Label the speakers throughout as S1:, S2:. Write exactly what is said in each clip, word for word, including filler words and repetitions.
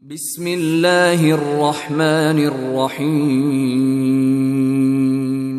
S1: بسم اللہ الرحمن الرحیم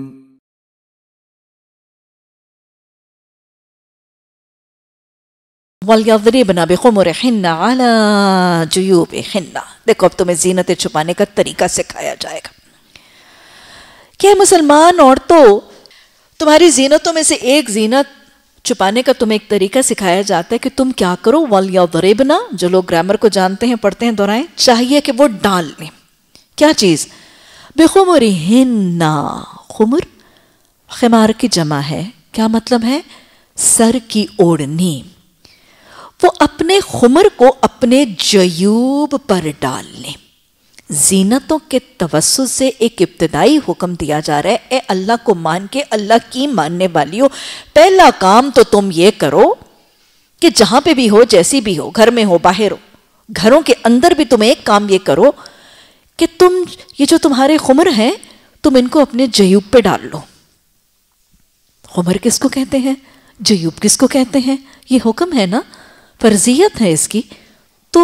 S2: وَلْيَضْرِبْنَ بِخُمُرِهِنَّ عَلَى جُيُوبِهِنَّ. دیکھو اب تمہیں زینتیں چھپانے کا طریقہ سکھایا جائے گا کہ مسلمان عورتوں تمہاری زینتوں میں سے ایک زینت چھپانے کا تمہیں ایک طریقہ سکھایا جاتا ہے کہ تم کیا کرو. وَلْيَضْرِبْنَ, جو لوگ گرامر کو جانتے ہیں پڑھتے ہیں دہرائیں, چاہیے کہ وہ ڈال لیں کیا چیز, بِخُمُرِهِنَّ. خمر خمار کی جمع ہے, کیا مطلب ہے, سر کی اوڑھنی. وہ اپنے خمر کو اپنے جیوب پر ڈال لیں. زینتوں کے توسط سے ایک ابتدائی حکم دیا جا رہا ہے, اے اللہ کو مان کے اللہ کی ماننے والیوں, پہلا کام تو تم یہ کرو کہ جہاں پہ بھی ہو, جیسی بھی ہو, گھر میں ہو باہر ہو, گھروں کے اندر بھی تم ایک کام یہ کرو کہ تم یہ جو تمہارے خمر ہیں تم ان کو اپنے جیوب پہ ڈال لو. خمر کس کو کہتے ہیں, جیوب کس کو کہتے ہیں, یہ حکم ہے نا, فرضیت ہے اس کی. تو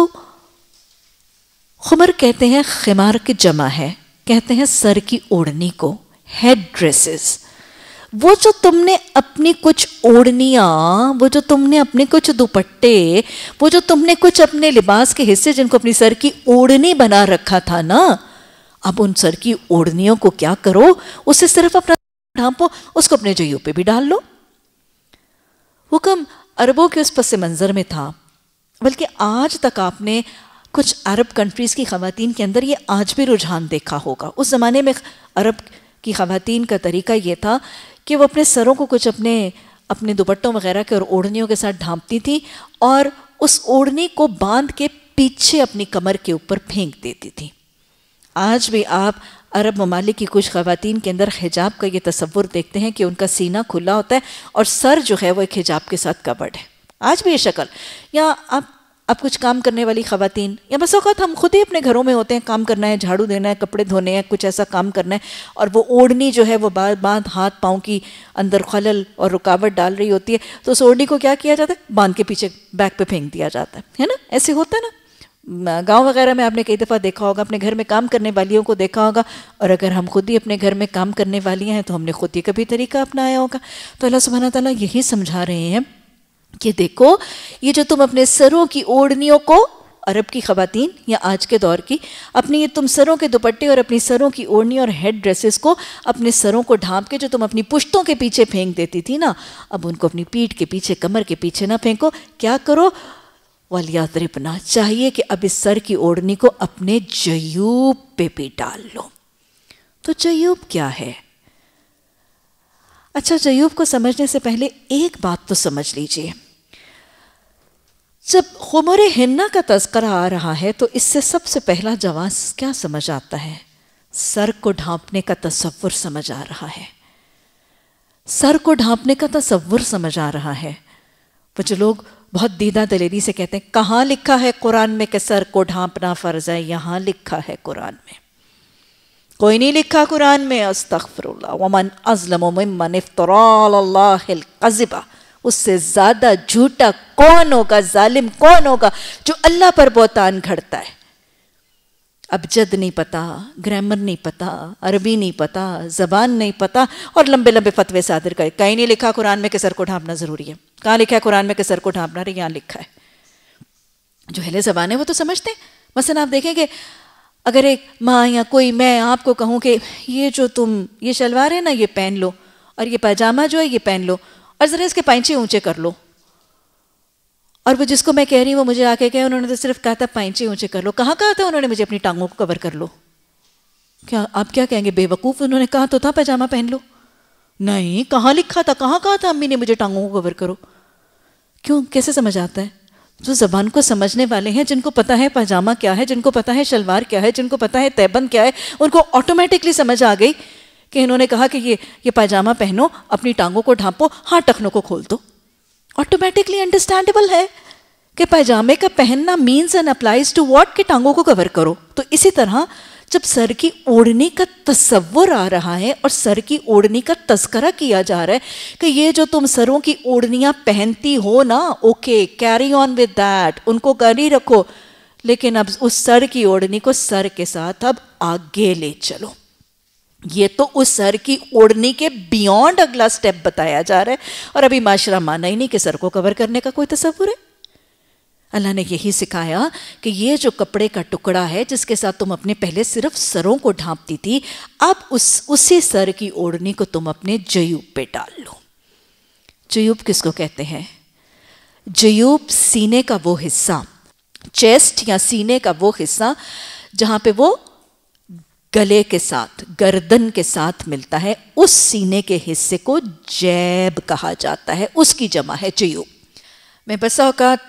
S2: خمر کہتے ہیں, خمار کی جمع ہے, کہتے ہیں سر کی اوڑھنی کو, ہیڈ ڈریسز. وہ جو تم نے اپنی کچھ اوڑھنیاں, وہ جو تم نے اپنے کچھ دوپٹے, وہ جو تم نے کچھ اپنے لباس کے حصے جن کو اپنی سر کی اوڑھنی بنا رکھا تھا نا, اب ان سر کی اوڑھنیوں کو کیا کرو, اسے صرف اپنا ڈھانپو, اس کو اپنے جیوب پہ بھی ڈال لو. حکم عربوں کے اس پس منظر میں تھا, بلکہ آج تک آپ نے کچھ عرب کنٹریز کی خواتین کے اندر یہ آج بھی رجحان دیکھا ہوگا. اس زمانے میں عرب کی خواتین کا طریقہ یہ تھا کہ وہ اپنے سروں کو کچھ اپنے اپنے دوپٹوں وغیرہ کے اور اوڑھنیوں کے ساتھ ڈھانپتی تھی, اور اس اوڑھنی کو باندھ کے پیچھے اپنی کمر کے اوپر پھینک دیتی تھی. آج بھی آپ عرب ممالک کی کچھ خواتین کے اندر حجاب کا یہ تصور دیکھتے ہیں کہ ان کا سینہ کھلا ہوتا ہے اور سر جو ہے وہ ایک حجاب کے ساتھ کورڈ ہے. آج بھی یہ شکل. یا آپ اب کچھ کام کرنے والی خواتین, یا بس اوقات ہم خود ہی اپنے گھروں میں ہوتے ہیں, کام کرنا ہے, جھاڑو دینا ہے, کپڑے دھونے ہیں, کچھ ایسا کام کرنا ہے, اور وہ اوڑھنی جو ہے وہ بعد بعد ہاتھ پاؤں کی اندر خلل اور رکاوٹ ڈال رہی ہوتی ہے, تو اس اوڑھنی کو کیا کیا جاتا ہے, باندھ کے پیچھے بیک پہ پھینک دیا جاتا ہے, ہے نا, ایسے ہوتا ہے نا. گاؤں وغیرہ میں آپ نے کئی دفعہ دیکھا ہوگا, اپنے گھر میں کام کرنے والیوں کو دیکھا ہوگا, اور اگر ہم خود ہی اپنے گھر میں کام کرنے والی ہیں تو ہم نے خود ہی کبھی طریقہ اپنایا ہوگا. تو اللہ سبحانہ تعالیٰ یہی سمجھا رہے ہیں کہ دیکھو یہ جو تم اپنے سروں کی اوڑھنیوں کو, عرب کی خواتین یا آج کے دور کی, اپنی یہ تم سروں کے دوپٹے اور اپنی سروں کی اوڑھنی اور ہیڈ ڈریسز کو اپنے سروں کو ڈھانپ کے جو تم اپنی پشتوں کے پیچھے پھینک دیتی تھی نا, اب ان کو اپنی پیٹھ کے پیچھے, کمر کے پیچھے نہ پھینکو. کیا کرو, وَلْيَضْرِبْنَ, چاہیے کہ اب اس سر کی اوڑھنی کو اپنے جیوب پہ بھی ڈال لو. تو جیوب کیا ہے؟ اچھا, جیوب کو سمجھنے سے پہلے ایک بات تو سمجھ لیجئے. جب خمر ہنہ کا تذکرہ آ رہا ہے تو اس سے سب سے پہلا جواز کیا سمجھ آتا ہے, سر کو ڈھانپنے کا تصور سمجھ آ رہا ہے. سر کو ڈھانپنے کا تصور سمجھ آ رہا ہے. وہ جو لوگ بہت دیدہ دلیری سے کہتے ہیں, کہاں لکھا ہے قرآن میں کہ سر کو ڈھانپنا فرض ہے؟ یہاں لکھا ہے قرآن میں. کوئی نہیں لکھا قرآن میں, استغفر اللہ, ومن اظلم ممن افترى علی اللہ الکذب, اس سے زیادہ جھوٹا کون ہوگا, ظالم کون ہوگا جو اللہ پر بہتان گھڑتا ہے. ابجد نہیں پتا, گرامر نہیں پتا, عربی نہیں پتا, زبان نہیں پتا, اور لمبے لمبے فتوے صادر کرے. کہیں نہیں لکھا قرآن میں کہ سر کو ڈھانپنا ضروری ہے. کہاں لکھا ہے قرآن میں کہ سر کو ڈھانپنا؟ رہے یہاں لکھا ہے. جو اہل زبان ہے وہ تو سمجھتے ہیں. مثلا آپ دیکھیں کہ اگر ایک ماں یا کوئی میں آپ کو کہوں کہ یہ جو تم یہ شلوار ہے نا یہ پہن لو, اور یہ پاجامہ جو ہے یہ پہن لو, اور ذرا اس کے پائنچے اونچے کر لو, اور وہ جس کو میں کہہ رہی ہوں وہ مجھے آ کے کہے انہوں نے تو صرف کہا تھا پائنچے اونچے کر لو. کہاں کہا تھا انہوں نے مجھے اپنی ٹانگوں کو کور کر لو؟ کیا آپ کیا کہیں گے, بے وقوف, انہوں نے کہا تو تھا پاجامہ پہن لو. نہیں, کہاں لکھا تھا, کہاں کہا تھا امی نے مجھے ٹانگوں کو کور کرو؟ کیوں, کیسے سمجھ آتا ہے؟ جو زبان کو سمجھنے والے ہیں, جن کو پتا ہے پاجامہ کیا ہے, جن کو پتا ہے شلوار کیا ہے, جن کو پتا ہے تیبند کیا ہے, ان کو آٹومیٹکلی سمجھ آ گئی کہ انہوں نے کہا کہ یہ یہ پاجامہ پہنو, اپنی ٹانگوں کو ڈھانپو, ہاں ٹخنوں کو کھول دو. آٹومیٹکلی انڈرسٹینڈیبل ہے کہ پاجامے کا پہننا means and applies to what, کہ ٹانگوں کو کور کرو. تو اسی طرح جب سر کی اوڑھنی کا تصور آ رہا ہے اور سر کی اوڑھنی کا تذکرہ کیا جا رہا ہے کہ یہ جو تم سروں کی اوڑھنیاں پہنتی ہو نا, okay carry on with that, ان کو جاری رکھو, لیکن اب اس سر کی اوڑھنی کو سر کے ساتھ اب آگے لے چلو. یہ تو اس سر کی اوڑھنی کے بیونڈ اگلا سٹیپ بتایا جا رہا ہے, اور ابھی معاشرہ مانا ہی نہیں کہ سر کو کور کرنے کا کوئی تصور ہے. اللہ نے یہی سکھایا کہ یہ جو کپڑے کا ٹکڑا ہے جس کے ساتھ تم اپنے پہلے صرف سروں کو ڈھانپتی تھی, اب اس اسی سر کی اوڑھنی کو تم اپنے جیوب پہ ڈال لو. جیوب کس کو کہتے ہیں؟ جیوب سینے کا وہ حصہ, چیسٹ یا سینے کا وہ حصہ جہاں پہ وہ گلے کے ساتھ, گردن کے ساتھ ملتا ہے, اس سینے کے حصے کو جیب کہا جاتا ہے, اس کی جمع ہے جیوب. میں بسا اوقات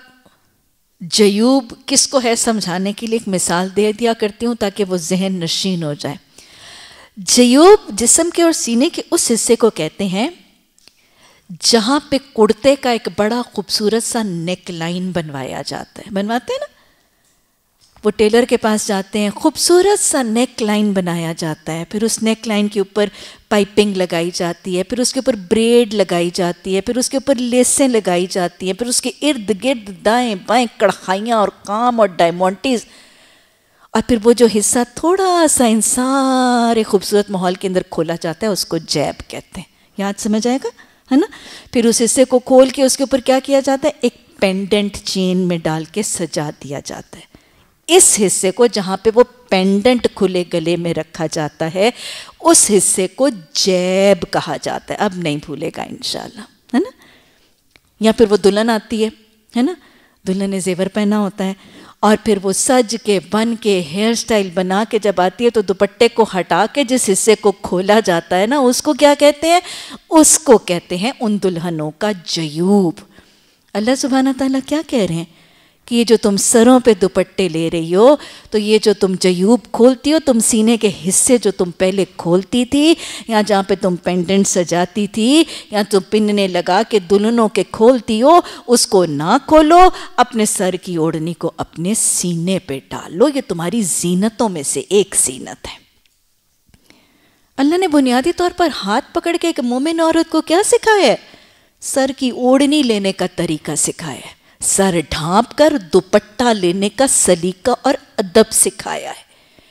S2: جیوب کس کو ہے سمجھانے کے لیے ایک مثال دے دیا کرتی ہوں تاکہ وہ ذہن نشین ہو جائے. جیوب جسم کے اور سینے کے اس حصے کو کہتے ہیں جہاں پہ کرتے کا ایک بڑا خوبصورت سا نیک لائن بنوایا جاتا ہے. بنواتے ہیں نا, وہ ٹیلر کے پاس جاتے ہیں, خوبصورت سا نیک لائن بنایا جاتا ہے, پھر اس نیک لائن کے اوپر پائپنگ لگائی جاتی ہے, پھر اس کے اوپر بریڈ لگائی جاتی ہے, پھر اس کے اوپر لیسیں لگائی جاتی ہیں, پھر اس کے ارد گرد دائیں بائیں کڑھائیاں اور کام اور ڈائمونٹیز, اور پھر وہ جو حصہ تھوڑا سا ان سارے خوبصورت ماحول کے اندر کھولا جاتا ہے اس کو جیب کہتے ہیں. یاد سمجھ آئے گا ہے نا. پھر اس حصے کو کھول کے اس کے اوپر کیا کیا جاتا ہے, ایک پینڈنٹ چین میں ڈال کے سجا دیا جاتا ہے. اس حصے کو جہاں پہ وہ پینڈنٹ کھلے گلے میں رکھا جاتا ہے اس حصے کو جیب کہا جاتا ہے. اب نہیں بھولے گا انشاءاللہ, ہے نا. یا پھر وہ دلہن آتی ہے ہے نا, دلہن نے زیور پہنا ہوتا ہے, اور پھر وہ سج کے بن کے ہیئر سٹائل بنا کے جب آتی ہے تو دوپٹے کو ہٹا کے جس حصے کو کھولا جاتا ہے نا اس کو کیا کہتے ہیں, اس کو کہتے ہیں ان دلہنوں کا جیوب. اللہ سبحانہ تعالیٰ کیا کہہ رہے ہیں کہ یہ جو تم سروں پہ دوپٹے لے رہی ہو تو یہ جو تم جیوب کھولتی ہو, تم سینے کے حصے جو تم پہلے کھولتی تھی یا جہاں پہ تم پینڈنٹ سجاتی تھی یا تم پننے لگا کے دلہنوں کے کھولتی ہو, اس کو نہ کھولو, اپنے سر کی اوڑھنی کو اپنے سینے پہ ڈال لو. یہ تمہاری زینتوں میں سے ایک زینت ہے. اللہ نے بنیادی طور پر ہاتھ پکڑ کے ایک مومن عورت کو کیا سکھایا ہے؟ سر کی اوڑھنی لینے کا طریقہ سکھایا ہے, سر ڈھانپ کر دوپٹہ لینے کا سلیقہ اور ادب سکھایا ہے.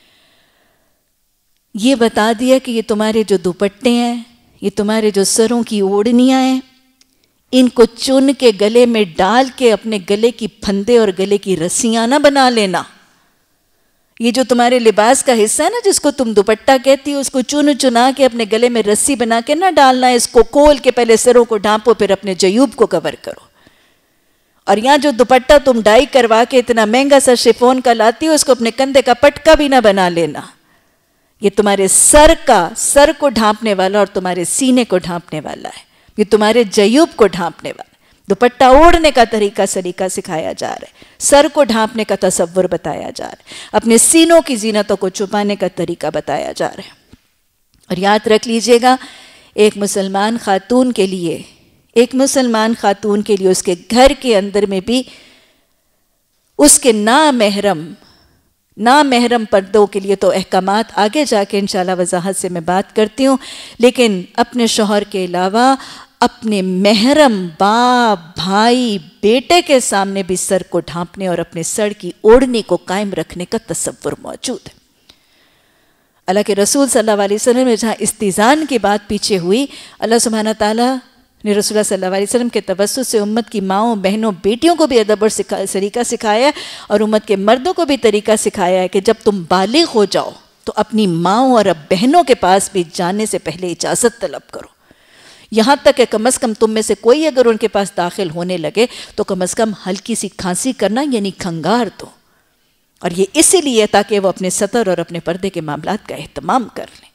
S2: یہ بتا دیا کہ یہ تمہارے جو دوپٹے ہیں, یہ تمہارے جو سروں کی اوڑھنیاں ہیں, ان کو چن کے گلے میں ڈال کے اپنے گلے کی پھندے اور گلے کی رسیاں نہ بنا لینا. یہ جو تمہارے لباس کا حصہ ہے نا جس کو تم دوپٹہ کہتی ہو, اس کو چن چنا کے اپنے گلے میں رسی بنا کے نہ ڈالنا. اس کو کھول کے پہلے سروں کو ڈھانپو, پھر اپنے جیوب کو کور کرو. اور یہاں جو دوپٹہ تم ڈائی کروا کے اتنا مہنگا سا شفون کا لاتی ہو, اس کو اپنے کندھے کا پٹکا بھی نہ بنا لینا. یہ تمہارے سر کا, سر کو ڈھانپنے والا اور تمہارے سینے کو ڈھانپنے والا ہے. یہ تمہارے جیوب کو ڈھانپنے والا. دوپٹہ اوڑھنے کا طریقہ سلیقہ سکھایا جا رہا ہے, سر کو ڈھانپنے کا تصور بتایا جا رہا ہے, اپنے سینوں کی زینتوں کو چھپانے کا طریقہ بتایا جا رہا ہے. اور یاد رکھ لیجئے گا, ایک مسلمان خاتون کے لیے ایک مسلمان خاتون کے لیے اس کے گھر کے اندر میں بھی اس کے نامحرم نامحرم پردوں کے لیے تو احکامات آگے جا کے انشاءاللہ وضاحت سے میں بات کرتی ہوں, لیکن اپنے شوہر کے علاوہ اپنے محرم باپ, بھائی, بیٹے کے سامنے بھی سر کو ڈھانپنے اور اپنے سر کی اوڑھنی کو قائم رکھنے کا تصور موجود ہے. اللہ کے رسول صلی اللہ علیہ وسلم میں جہاں استیزان کی بات پیچھے ہوئی, اللہ سبحانہ تعالیٰ نے رسول اللہ صلی اللہ علیہ وسلم کے توسط سے امت کی ماؤں, بہنوں, بیٹیوں کو بھی ادب اور طریقہ سکھایا ہے, اور امت کے مردوں کو بھی طریقہ سکھایا ہے کہ جب تم بالغ ہو جاؤ تو اپنی ماؤں اور اب بہنوں کے پاس بھی جانے سے پہلے اجازت طلب کرو. یہاں تک کہ کم از کم تم میں سے کوئی اگر ان کے پاس داخل ہونے لگے تو کم از کم ہلکی سی کھانسی کرنا یعنی کھنگار دو, اور یہ اسی لیے تاکہ وہ اپنے سطر اور اپنے پردے کے معاملات کا اہتمام کر لیں.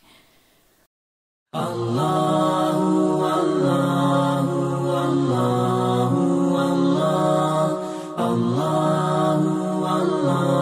S2: اللہ اللہ اللہ اللہ